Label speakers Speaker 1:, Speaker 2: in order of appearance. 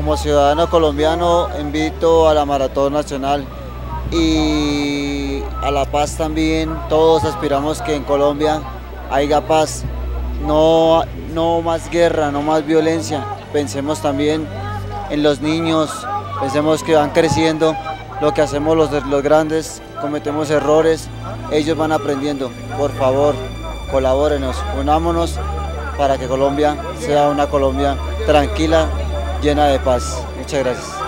Speaker 1: Como ciudadano colombiano invito a la Maratón Nacional y a la paz también. Todos aspiramos que en Colombia haya paz, no más guerra, no más violencia. Pensemos también en los niños, pensemos que van creciendo, lo que hacemos los grandes, cometemos errores, ellos van aprendiendo. Por favor, colabórenos, unámonos para que Colombia sea una Colombia tranquila, llena de paz. Muchas gracias.